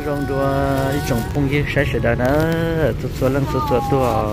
rong đua đi trồng phong gì sai sự đó nữa tụt số lần tụt tua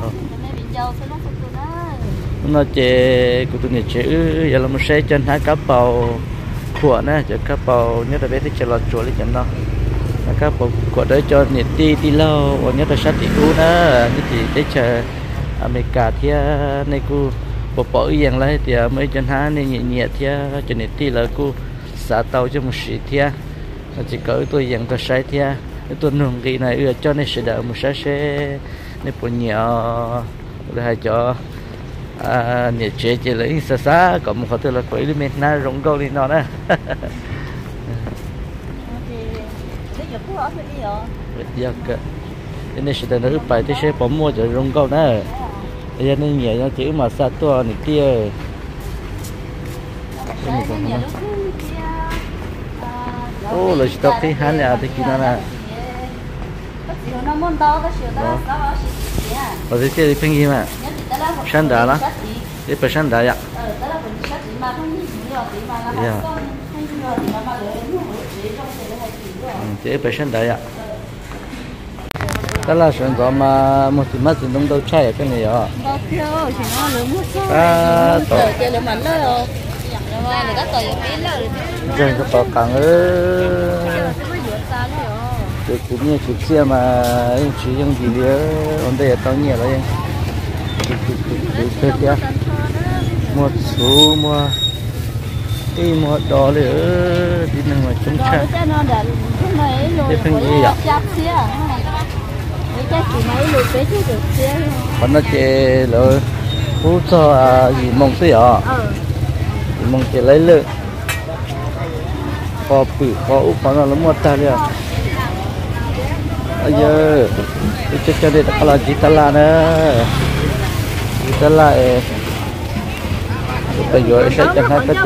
nó chế của tụi này chế giờ là một xe chân hai cá bầu của nè cho cá bầu nhất là bé thì chờ lọt chuột lên chân nó cá bầu của đấy cho nhiệt đi lâu và nhất là sát thì cũ nữa như thì để chờ America thì này cô bộ bỏ yên lại thì mấy chân há này nhẹ nhẹ thì cho nhiệt đi là cô xả tàu cho một sĩ thì chỉ có tôi dặn tôi sai thì tôi nung cái này cho nên sẽ đợi một xe này bộ nhỏ rồi cho nhiệt chế chỉ lấy xa còn một thứ là quỷ đi mình na rong câu đi nó đó giờ cái nên sẽ đợi bài thì sẽ bỏ mua cho rong câu nữa bây giờ nên nhẹ nó chữ mà xa tua này kia ô là stop thì hắn là thì kia là ở đây chơi phim gì mà sáng đá đó để phải sáng đá vậy để phải sáng đá vậy đó là sản phẩm mà một tí mắt dùng đâu chạy cái này à rồi cái bảo càng cái cũng như chụp xe mà chỉ dùng gì nữa ổn định tao nhẹ rồi chụp kia một số mua đỏ nữa đi nằm ngoài trong xe để phân gì ạ còn nó chơi rồi hú cho gì mong xí à mong chơi lấy lượng kho bự kho úp nó là mua ta đi à bây giờ tôi cho đây là chỉ ta là nữa chỉ ta là bây giờ sẽ chẳng hay tất cả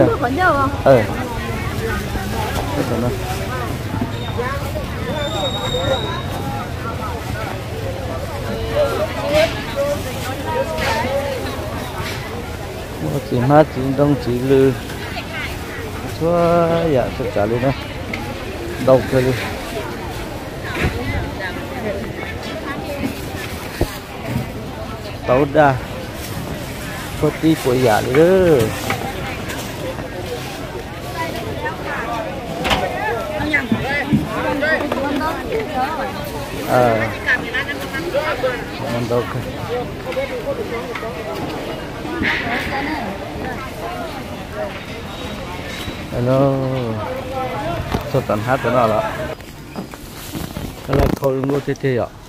chỉ mát chỉ đông chỉ lư xóa dạ tất cả luôn đó đâu cơ đi tàu đa có tí của dạ đi đó mình đâu cơ hello sao tận hát cái nào đó cái là thôi mua thế ạ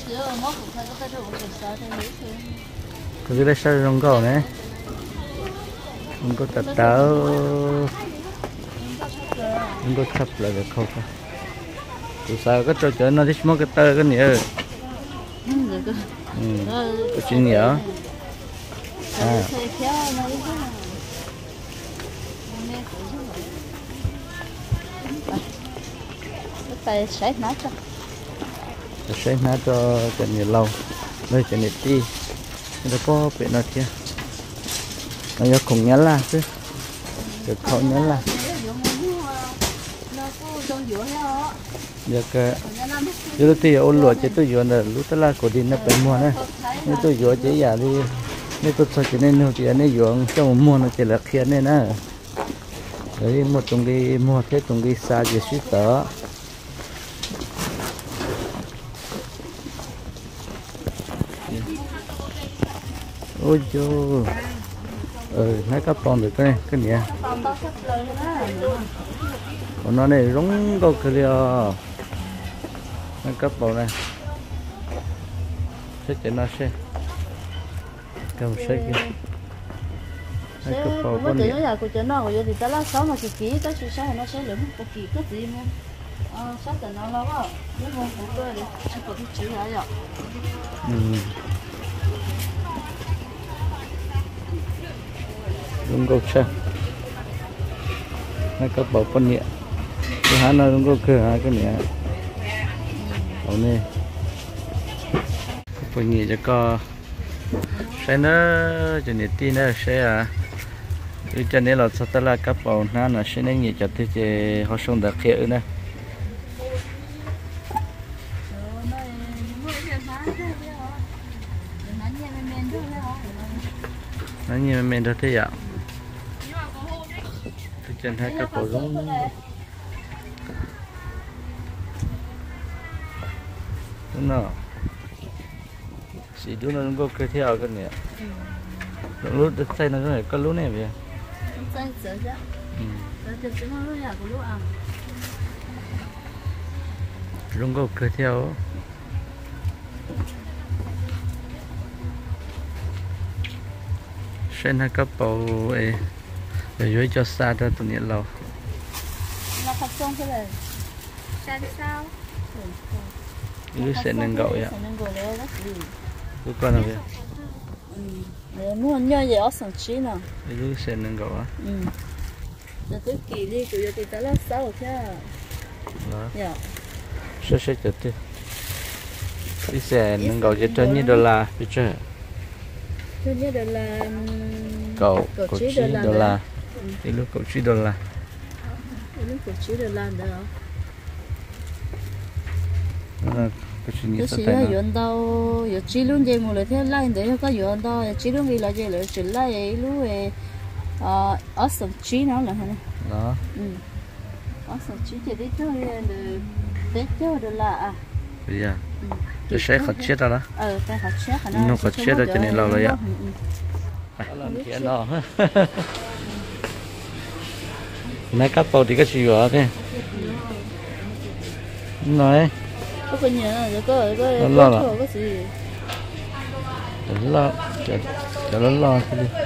cái này sao rong câu này không có tạt táo không có thấp lại được không từ sao cái trò chơi nó thích mua cái tơ cái này cái chuyện gì đó tay sấy nát cho cái này lâu đây cái này đi nó có bị nó kia nó có cùng nhắn là chứ được không nhắn là được chứ thì ôn lụa chứ tôi vừa là lúc đó là của đi nó phải mua này nếu tôi vừa chỉ giả đi nếu tôi cho nên nó thì nó vừa cho một mua nó chỉ là khiến nên á đấy một trong cái mua thế trong cái xa gì suy tớ ôi chú hai cặp con được cái này còn nó này rống câu kia hai cặp bầu này sẽ chạy nó sẽ cầm sẽ kia hai cặp bầu con này của chỗ nó của thì ta lá sáu mà kỹ tới số sáu nó sẽ lượm một kỹ cái gì mà sáu tận nó lâu á nếu không phụ tôi thì chỉ có cái chữ lại rồi rong câu xe hai cặp bầu con nhẹ cái hả nó rong câu cửa hai cái nhẹ bầu này con nhẹ cho co xe nó cho nhẹ tin nó xe à cho nên là sao là cặp bầu nó sẽ nên nhẹ cho thì họ xong đặc hiệu nữa nó như mình đã thấy ạ tôi chân hai cái bộ giống đúng không chỉ đúng là nó có theo cái này lúc đất xây nó cái có lúc này vậy xây sửa chứ được chứ nó là của lúc ăn lúc có cái theo xem hai cái bộ ấy để dưới cho xa ra tụi nhện lâu là phát xong thế này xa thì sao cứ sẽ nâng gạo vậy cứ con nào vậy muốn nhớ gì ở sân trí nào cứ sẽ nâng gạo á giờ tôi kỳ đi của giờ thì ta là sao chứ đó sẽ chật đi cái sẽ nâng gạo cho như đô la biết chưa cho như đô la cậu chí đô la thì lúc cậu chí đô la lúc cậu chí đô la đó tôi chỉ là yuan đâu, giờ chỉ luôn gì một lần thế lại để có yuan đâu, chỉ luôn gì là gì là chỉ là lúc về ở sân trí nó là hả? Đó. Ở sân trí thì đấy thôi để cho được là à. Bây giờ tôi sẽ khởi chết ra đó. Phải khởi chết hả? Nó khởi chết rồi cho nên lâu rồi ạ. Làm chuyện đó. Mấy cặp bầu thì có gì vậy thế? Nói. Có cái gì nữa, có cái gì? Lo, cho nó lo cái đi.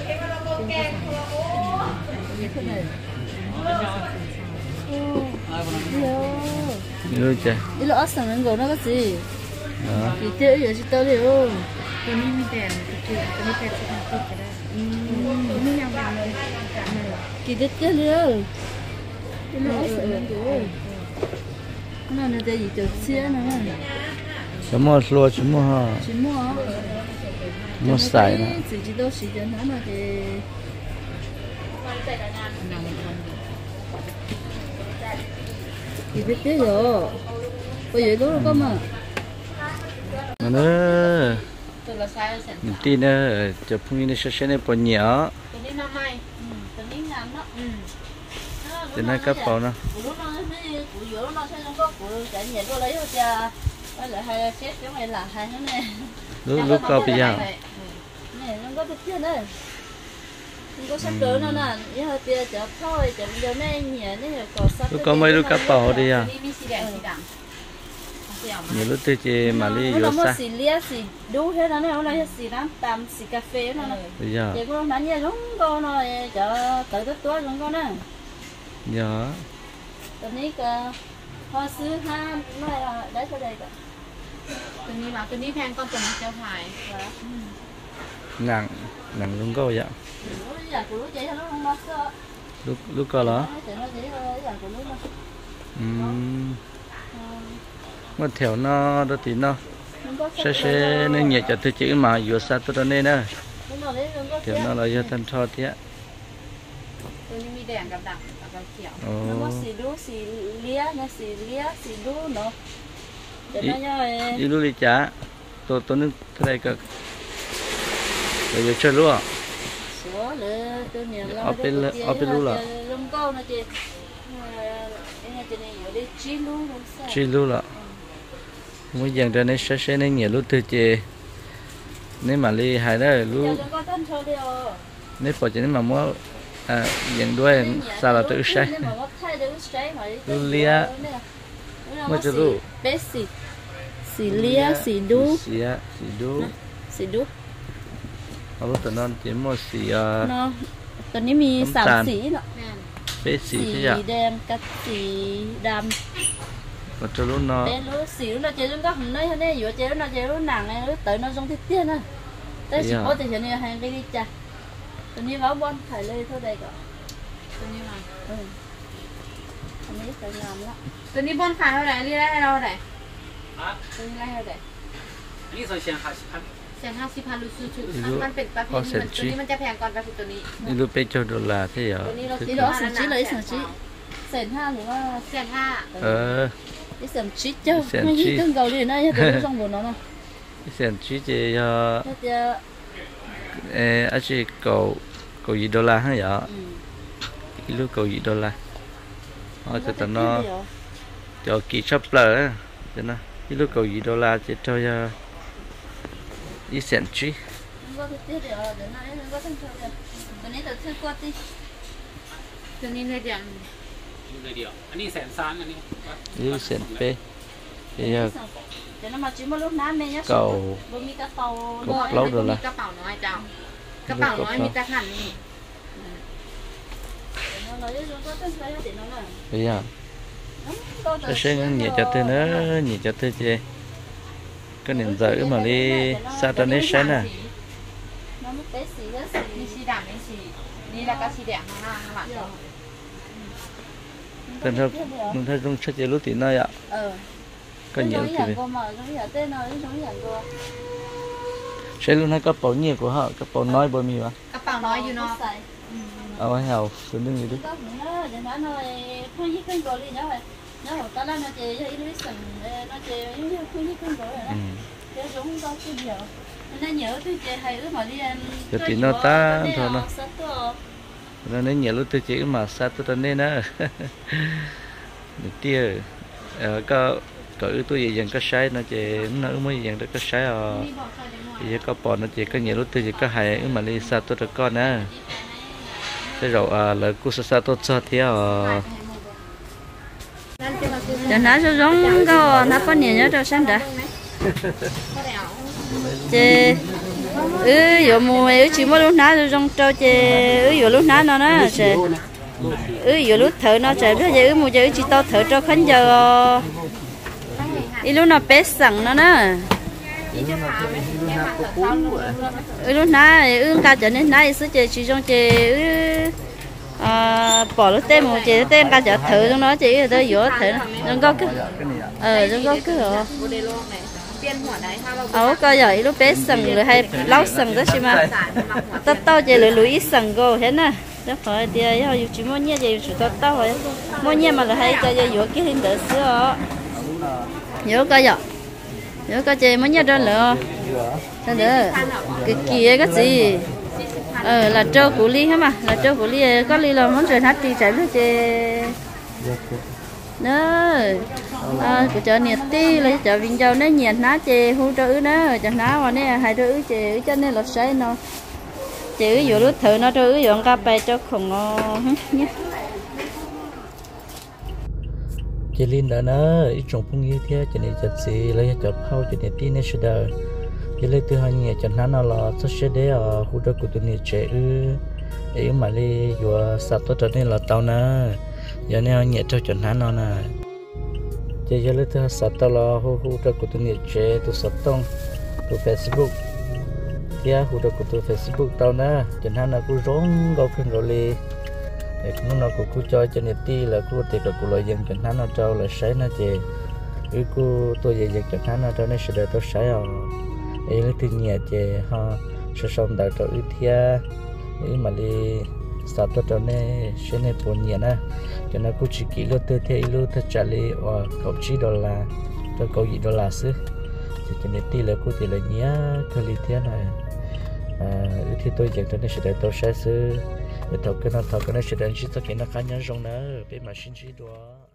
Rồi chứ. Đi lo sang bên đó cái gì? Đó. Thì tiêu giờ chỉ tao liệu. Cái này mình đèn, cái này phải chỉ làm cái đó. Mình làm bằng cái này. Kỳ đứt tiêu liệu. Đi lo sang bên đó. Nó là cái gì cho xe nữa. Chỉ mua chỉ mua ha. Chỉ mua. Mua xài nữa. Chỉ đâu chỉ cho nó là cái. Kỳ đứt tiêu rồi. Bây giờ đó có mà. Nữa. Tôi là sai rồi. Mình tin nữa, chụp phim này sẽ này bỏ nhỏ. Cái này nó may. Cái này làm đó. Thì nó cấp bao nó. Lúc nó của giữa nó sẽ không có của cái nhện của lấy thôi cha. Với lại hai xếp giống này là hai cái này. Lúc cao bây giờ. Này nó có cái kia đây. Không có sắp tới nó nè, như hơi bia chợ thôi, chợ giờ này nhện này còn sắp. Lúc có mấy lúc cấp bao đi à? Cái này xì đèn xì đằng. Nhiều lúc tôi chỉ mà đi vô xa. Xì lia xì đủ hết nó này, hôm nay xì nám tạm xì cà phê nó này. Bây giờ. Giờ con bán gì giống con nó chợ tới tới tuổi giống con nè. Dạ. Tụi này cả hoa sứ ha, nó là đấy cho đây cả. Cái này mà cái này phèn con tuần cho phải. Nặng luôn có vậy. Lúc có đó. Mà theo nó đó thì nó sẽ nên nhẹ cho tôi chữ mà vừa xa tôi nên nè. Theo nó là do thân cho thế. Cái này mi đèn gặp đằng gặp kiểu. Nó có xì đu xì lia xì đu nó. Đi lúc đi chả. Tôiนึกthế này cơ. Rồi giờ chơi luôn. Số là tôi nhận lo. Ở bên luôn là. Lông câu nó chị. Chi luôn là. Mỗi dạng trên này sẽ nên nhiều lúc từ chị. Nếu mà đi hay đó lúc. Nếu phải chỉ mà mua dạng đuôi sao là tự say. Lúc lia. Mới cho lúc. Bé xì. Xì lia, xì đu. Xì đu. Ở lúc tụi nó chỉ mua xì nó tụiนี้มี3สีเนาะ bé xì thế à? Xì đen cắt xì đậm. Còn cho lúc nó bé lúc xì lúc nào chơi lúc đó hôm nay hôm nay vừa chơi lúc nào chơi lúc nặng này lúc tới nó giống thiết tiên à. Tới chỉ có thì này hàng cái đi chả. Tụiนี้vào bon phải lên thôi đây cả. Cái này mà. Anh ấy phải làm đó. Cái này bon phải thôi này, đi ra đâu này? Cái này ra đây. Ini so siang khas kan. Siang 50,000 lu susu.มันเป็นประเภทนี้ตัวนี้มันจะแพงกว่าประเภทตัวนี้ đi lúc bé cho đô la thế à? Đi đó sẵn chí lấy sẵn chí. Sẵn ha đúng không? 1,500,000 Đi sẵn chí chứ. Mấy cái tương cầu đi này tôi trong bộ nó nè. xem chỉ chỉ Thế thì ở chỉ cầu cầu gì đô la hả vậy lúc cầu gì đô la họ cho tụi nó cho kỹ shop lờ cho nó lúc cầu gì đô la chỉ cho đi xem chỉ có cái tiết rồi để nó lấy có thân thôiตัวนี้ตัวชื่อกัวติตัวนี้เลยเดี๋ยวเลยเดียวอันนี้แสนซ้านอันนี้ đi xem pe thì để nó mà chỉ một lúc nãy mình nhá cầu bố mi cá tàu cầu lâu rồi là กระเป๋าน้อยเจ้ากระเป๋าน้อยมีแต่ขันนี่ nó nói chúng có thân thôi để nó là bây giờ tôi sẽ nhẹ cho tôi nữa nhẹ cho tôi chứ cái nền dở mà đi sao cho nên sáng nè nó mới bé xì đó xì มีสีดำมีสีนี่แล้วก็สีแดงข้างล่างข้างหลัง tên thôi mình thấy trong sách lúc thì nói ạ có nhiều giống thì như cô mà giống như tên nó giống như cô sẽ luôn hay có bảo nhiều của họ có bảo nói bao nhiêu mà กระเป๋าน้อยอยู่เนาะเอาให้เอาตัวนึงดิ có nó để nó không như con gò đi nó hồi ta nó chơi cho nó sừng nó chơi giống như không như con gò rồi đó chơi giống có cái gì nó nhớ tôi chơi hay ước mà đi ăn cho tí nó ta thôi nó nó nên nhiều lúc tôi chỉ mà sao tôi nên á tia có tôi gì dần có sai nó chỉ nó mới dần được có sai thì có bỏ nó chỉ có nhiều lúc tôi chỉ có hay mà đi sao tôi được con á thế rồi là cô sao tôi cho thì để nó giống có nó có nhiều nhớ cho sáng đã chị giờ mùa chỉ mới lúc nãy trong trâu chị giờ lúc nãy nó chị giờ lúc thở nó chị bây giờ mùa giờ chỉ tao thở cho khán giờ lúc nó bé sẵn nó nè lúc nãy cả giờ nên nãy số chị chỉ trong chị bỏ lúc tên một chị tên cả giờ thở trong nó chị tới giữa thở trong có cái trong có cái rồi coi giờ lúc bé sừng rồi hay lau sừng đó chứ mà tao chỉ lười lười sừng cô thế nè đó phải thì giờ chỉ muốn nhớ gì chỉ tao rồi muốn nhớ mà là hay cho giờ cái hình đỡ xưa nhớ coi giờ nhớ coi chị muốn nhớ đó nữa thế nữa cái kia cái gì là trâu củ ly hả mà là trâu củ ly có ly là món trời hát đi chạy với chị nữa của chợ nhiệt ti là chợ Vinh Châu nó nhiệt ná chị hú trữ nó chợ ná mà này hai trữ chị cho nên là say nó chị vừa lúc thử nó trữ dọn cà phê cho khổng nhé chị Linh đã nói ít trồng phong như thế cho nên chợ gì lấy chợ phao cho nên tí này sẽ đỡ chị lấy từ hai nhà chợ ná nó là xuất sẽ để ở hú trữ của tụi này chị ấy mà đi vừa sắp tới cho nên là tao nè giờ này nhẹ cho chợ ná nó nè chị giờ lấy từ sắp tới là hú trữ của tụi này chị từ sắp tông từ Facebook kia hú trữ của tụi Facebook tao nè chợ ná nó cứ rong gạo phim rồi đi nó cũng cho nên tí là cô thì cũng lợi dụng cho nó trâu là sấy nó chè cô tôi dạy cho nó trâu nó sẽ đợi tôi sấy rồi ấy là thứ nhẹ chè ha sẽ xong đại trâu ít thia ấy mà đi sao tôi trâu này sẽ này buồn nhẹ nè cho nên cô chỉ kỹ lo tôi thấy lo tôi trả lời và cậu chỉ đó là cho cậu gì đó là xứ cho nên tí là cô thì là nhẹ cái lý thia này thì tôi dạy cho nó sẽ đợi tôi sấy xứ thầu cái nó sẽ đến chỉ cho cái nó cá nhân trong nó cái mà xin chỉ đó